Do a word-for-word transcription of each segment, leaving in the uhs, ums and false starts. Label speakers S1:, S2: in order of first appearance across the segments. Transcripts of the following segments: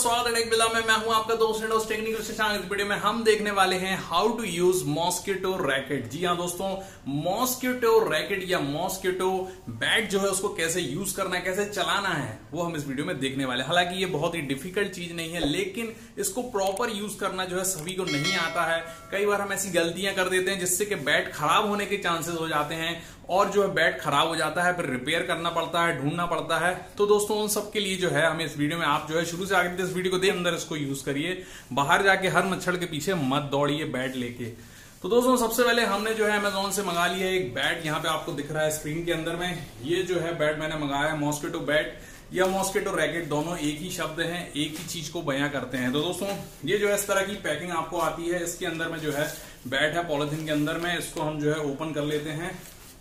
S1: स्वागत है टेक बिला में। मैं हूं आपका दोस्त एंड टेक्निकल शशांक। इस वीडियो में हम देखने वाले हैं how to use mosquito racket. जी हां दोस्तों, मॉस्किटो रैकेट या मॉस्किटो बैट जो है उसको कैसे यूज करना है, कैसे चलाना है, वो हम इस वीडियो में देखने वाले हैं। हालांकि ये बहुत ही डिफिकल्ट चीज नहीं है, लेकिन इसको प्रॉपर यूज करना जो है सभी को नहीं आता है। कई बार हम ऐसी गलतियां कर देते हैं जिससे कि बैट खराब होने के चांसेस हो जाते हैं और जो है बैट खराब हो जाता है, फिर रिपेयर करना पड़ता है, ढूंढना पड़ता है। तो दोस्तों उन सब के लिए जो है हमें इस वीडियो में आप जो है शुरू से आगे तक इस वीडियो को देख अंदर इसको यूज करिए। बाहर जाके हर मच्छर के पीछे मत दौड़िए बैट लेके। तो दोस्तों सबसे पहले हमने जो है अमेजोन से मंगा लिया है एक बैट। यहाँ पे आपको दिख रहा है स्क्रीन के अंदर में, ये जो है बैट मैंने मंगाया है। मॉस्किटो बैट या मॉस्किटो रैकेट दोनों एक ही शब्द हैं, एक ही चीज को बयां करते हैं। तो दोस्तों ये जो है इस तरह की पैकिंग आपको आती है। इसके अंदर में जो है बैट है पॉलिथीन के अंदर में, इसको हम जो है ओपन कर लेते हैं।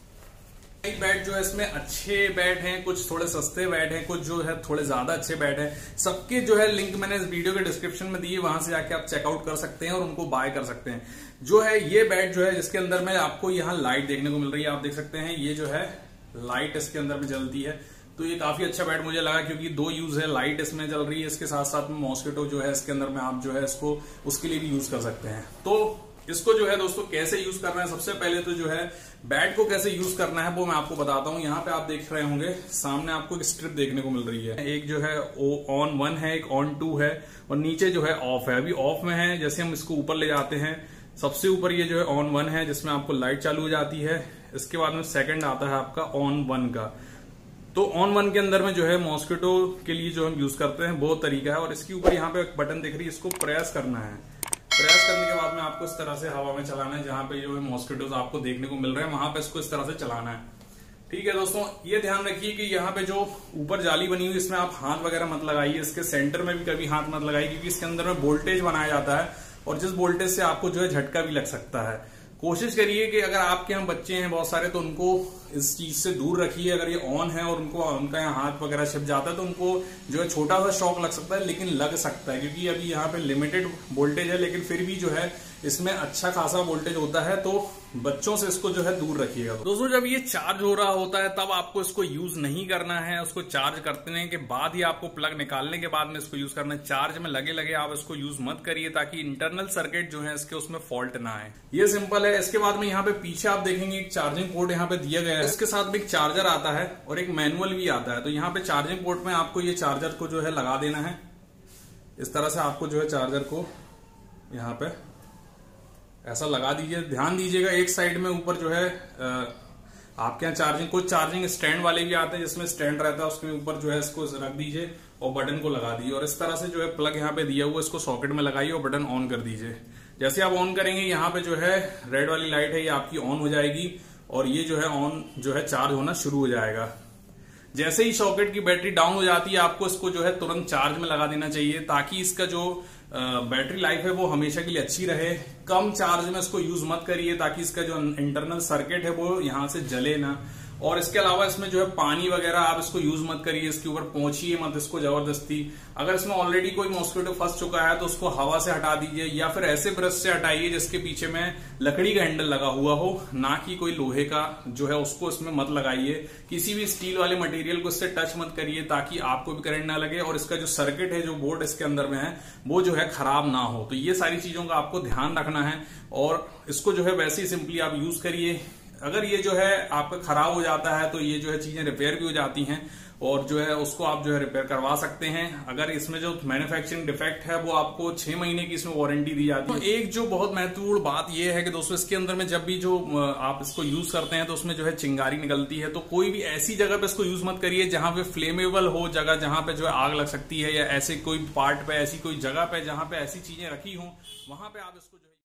S1: कई बैट जो है इसमें अच्छे बैट हैं, कुछ थोड़े सस्ते बैट हैं, कुछ जो है थोड़े ज्यादा अच्छे बैट हैं। सबके जो है लिंक मैंने इस वीडियो के डिस्क्रिप्शन में दिए, वहां से जाके आप चेकआउट कर सकते हैं और उनको बाय कर सकते हैं। जो है ये बैट जो है जिसके अंदर में आपको यहाँ लाइट देखने को मिल रही है, आप देख सकते हैं ये जो है लाइट इसके अंदर में जलती है। तो ये काफी अच्छा बैट मुझे लगा क्योंकि दो यूज है, लाइट इसमें जल रही है, इसके साथ साथ में मॉस्किटो जो है इसके अंदर में आप जो है इसको उसके लिए भी यूज कर सकते हैं। तो इसको जो है दोस्तों कैसे यूज करना है, सबसे पहले तो जो है बैट को कैसे यूज करना है वो मैं आपको बताता हूं। यहाँ पे आप देख रहे होंगे सामने आपको एक स्ट्रिप देखने को मिल रही है। एक जो है ऑन वन है, एक ऑन टू है और नीचे जो है ऑफ है। अभी ऑफ में है, जैसे हम इसको ऊपर ले जाते हैं सबसे ऊपर ये जो है ऑन वन है जिसमें आपको लाइट चालू हो जाती है। इसके बाद में सेकंड आता है आपका ऑन वन का। तो ऑन वन के अंदर में जो है मॉस्किटो के लिए जो हम यूज करते हैं बहुत तरीका है। और इसके ऊपर यहाँ पे एक बटन दिख रही है, इसको प्रेस करना है। प्रेस करने के बाद में आपको इस तरह से हवा में चलाना है। जहां पे जो है मॉस्किटोज आपको देखने को मिल रहे हैं वहां पे इसको इस तरह से चलाना है। ठीक है दोस्तों, ये ध्यान रखिए कि यहाँ पे जो ऊपर जाली बनी हुई इसमें आप हाथ वगैरह मत लगाइए। इसके सेंटर में भी कभी हाथ मत लगाइए क्योंकि इसके अंदर में वोल्टेज बनाया जाता है और जिस वोल्टेज से आपको जो है झटका भी लग सकता है। कोशिश करिए कि अगर आपके यहाँ बच्चे हैं बहुत सारे तो उनको इस चीज से दूर रखिए। अगर ये ऑन है और उनको उनका यहाँ हाथ वगैरह छिप जाता है तो उनको जो है छोटा सा शॉक लग सकता है, लेकिन लग सकता है क्योंकि अभी यहाँ पे लिमिटेड वोल्टेज है, लेकिन फिर भी जो है इसमें अच्छा खासा वोल्टेज होता है। तो बच्चों से इसको जो है दूर रखिएगा। दोस्तों जब ये चार्ज हो रहा होता है तब आपको इसको यूज नहीं करना है। उसको चार्ज करने के बाद ही आपको प्लग निकालने के बाद में इसको यूज करना है। चार्ज में लगे लगे आप इसको यूज मत करिए ताकि इंटरनल सर्किट जो है इसके उसमें फॉल्ट ना आए। ये सिंपल है। इसके बाद में यहाँ पे पीछे आप देखेंगे एक चार्जिंग पोर्ट यहाँ पे दिया गया है। इसके साथ में एक चार्जर आता है और एक मैनुअल भी आता है। तो यहाँ पे चार्जिंग पोर्ट में आपको ये चार्जर को जो है लगा देना है। इस तरह से आपको जो है चार्जर को यहाँ पे ऐसा लगा दीजिए। ध्यान दीजिएगा एक साइड में ऊपर जो है आपके यहाँ चार्जिंग कुछ चार्जिंग स्टैंड वाले भी आते हैं जिसमें स्टैंड रहता है, उसके ऊपर जो है इसको रख दीजिए और बटन को लगा दीजिए। और इस तरह से जो है प्लग यहाँ पे दिया हुआ इसको सॉकेट में लगाइए और बटन ऑन कर दीजिए। जैसे आप ऑन करेंगे यहाँ पे जो है रेड वाली लाइट है ये आपकी ऑन हो जाएगी और ये जो है ऑन जो है चार्ज होना शुरू हो जाएगा। जैसे ही सॉकेट की बैटरी डाउन हो जाती है आपको इसको जो है तुरंत चार्ज में लगा देना चाहिए ताकि इसका जो बैटरी लाइफ है वो हमेशा के लिए अच्छी रहे। कम चार्ज में इसको यूज मत करिए ताकि इसका जो इंटरनल सर्किट है वो यहां से जले ना। और इसके अलावा इसमें जो है पानी वगैरह आप इसको यूज मत करिए, इसके ऊपर पहुंचिए मत इसको जबरदस्ती। अगर इसमें ऑलरेडी कोई मॉस्किटो फंस चुका है तो उसको हवा से हटा दीजिए या फिर ऐसे ब्रश से हटाइए जिसके पीछे में लकड़ी का हैंडल लगा हुआ हो, ना कि कोई लोहे का जो है उसको इसमें मत लगाइए। किसी भी स्टील वाले मटेरियल को इससे टच मत करिए ताकि आपको भी करंट ना लगे और इसका जो सर्किट है जो बोर्ड इसके अंदर में है वो जो है खराब ना हो। तो ये सारी चीजों का आपको ध्यान रखना है और इसको जो है वैसे ही सिंपली आप यूज करिए। अगर ये जो है आपका खराब हो जाता है तो ये जो है चीजें रिपेयर भी हो जाती हैं और जो है उसको आप जो है रिपेयर करवा सकते हैं। अगर इसमें जो मैन्युफैक्चरिंग डिफेक्ट है वो आपको छह महीने की इसमें वारंटी दी जाती है। तो एक जो बहुत महत्वपूर्ण बात ये है कि दोस्तों इसके अंदर में जब भी जो आप इसको यूज करते हैं तो उसमें जो है चिंगारी निकलती है। तो कोई भी ऐसी जगह पे इसको यूज मत करिए जहां पे फ्लेमेबल हो जगह, जहां पे जो है आग लग सकती है या ऐसे कोई पार्ट पे ऐसी कोई जगह पे जहां पे ऐसी चीजें रखी हो वहां पे आप इसको